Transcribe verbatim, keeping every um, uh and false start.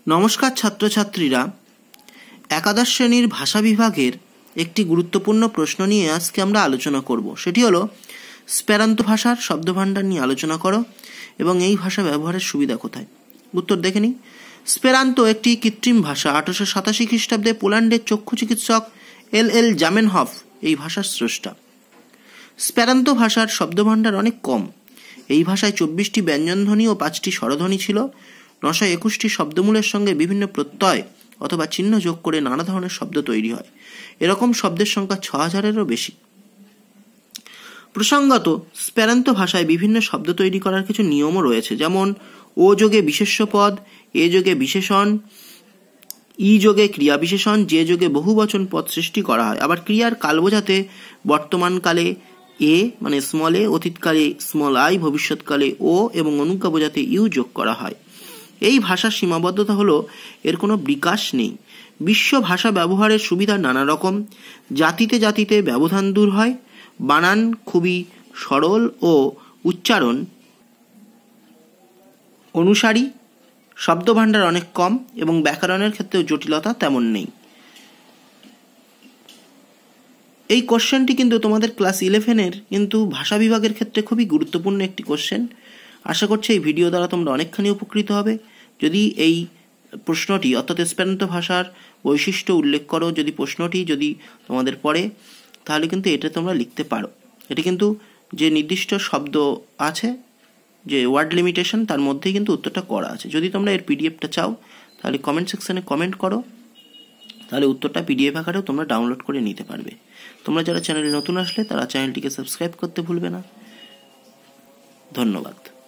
নমস্কার ছাত্রছাত্রীরা, একাদশ শ্রেণীর ভাষা বিভাগের একটি গুরুত্বপূর্ণ প্রশ্ন নিয়ে আজকে আমরা আলোচনা করব। সেটি হলো স্পেরান্তো ভাষার শব্দভাণ্ডার নিয়ে আলোচনা করো এবং এই ভাষা ব্যবহারের সুবিধা কোথায়। উত্তর দেখে নিই। স্পেরান্তো একটি কৃত্রিম ভাষা। আঠারোশো সাতাশি খ্রিস্টাব্দে পোল্যান্ডের চক্ষু চিকিৎসক এল এল জামেনহফ এই ভাষার স্রষ্টা। স্পেরান্তো ভাষার শব্দভাণ্ডার অনেক কম। এই ভাষায় চব্বিশটি ব্যঞ্জনধ্বনি ও পাঁচটি স্বরধ্বনি ছিল। নশো একুশটি শব্দমূলের সঙ্গে বিভিন্ন প্রত্যয় অথবা চিহ্ন যোগ করে নানা ধরনের শব্দ তৈরি হয়। এরকম শব্দের সংখ্যা ছ হাজারেরও বেশি। প্রসঙ্গত, স্পেরান্তো ভাষায় বিভিন্ন শব্দ তৈরি করার কিছু নিয়মও রয়েছে, যেমন ও যোগে বিশেষ্য পদ, এ যোগে বিশেষণ, ই যোগে ক্রিয়া বিশেষণ, যে যোগে বহুবচন পদ সৃষ্টি করা হয়। আবার ক্রিয়ার কাল বোঝাতে বর্তমানকালে এ মানে স্মল এ, অতীতকালে স্মল আই, ভবিষ্যৎকালে ও এবং অনুজ্ঞা বোঝাতে ইউ যোগ করা হয়। এই ভাষার সীমাবদ্ধতা হলো এর কোনো বিকাশ নেই। বিশ্ব ভাষা ব্যবহারের সুবিধা নানা রকম। জাতিতে জাতিতে ব্যবধান দূর হয়। বানান খুবই সরল ও উচ্চারণ অনুসারী। শব্দভাণ্ডার অনেক কম এবং ব্যাকরণের ক্ষেত্রেও জটিলতা তেমন নেই। এই কোশ্চেনটি কিন্তু তোমাদের ক্লাস ইলেভেনের কিন্তু ভাষা বিভাগের ক্ষেত্রে খুবই গুরুত্বপূর্ণ একটি কোশ্চেন। আশা করছি এই ভিডিও দ্বারা তোমরা অনেকখানি উপকৃত হবে। যদি এই প্রশ্নটি অর্থাৎ স্পেরান্তো ভাষার বৈশিষ্ট্য উল্লেখ করো, যদি প্রশ্নটি যদি তোমাদের পড়ে, তাহলে কিন্তু এটা তোমরা লিখতে পারো। এটি কিন্তু যে নির্দিষ্ট শব্দ আছে, যে ওয়ার্ড লিমিটেশন, তার মধ্যেই কিন্তু উত্তরটা করা আছে। যদি তোমরা এর পিডিএফটা চাও তাহলে কমেন্ট সেকশনে কমেন্ট করো, তাহলে উত্তরটা পিডিএফ আকারেও তোমরা ডাউনলোড করে নিতে পারবে। তোমরা যারা চ্যানেলে নতুন আসলে তারা চ্যানেলটিকে সাবস্ক্রাইব করতে ভুলবে না। ধন্যবাদ।